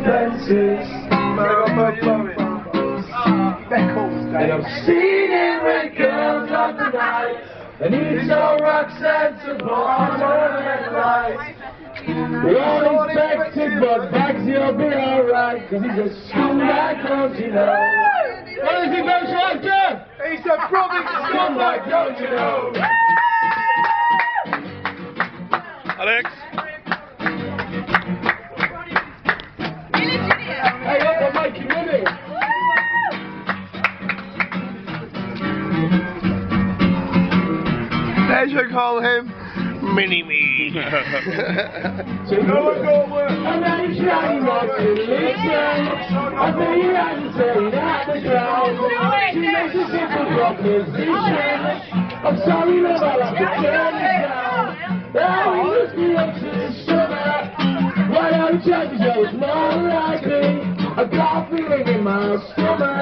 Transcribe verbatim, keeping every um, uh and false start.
fences. And I'm singing with girls of the night. And he's so rock sensible on the light. We're all infected, but Bags, you'll be alright. Cause he's a scumbag, don't you know? What is he, Bags Selecta? He's a proper scumbag, don't you know? Alex? Hey, up on Mikey Minnie. They should call him Mini-Me. So no one go work. I'm not trying not to listen. I bet you haven't said at the ground. She makes a simple proposition. I'm sorry, love, I'll have to turn it down. Now he looks me up to the summer. Why don't you try to show us more like me? I got a feeling in my stomach.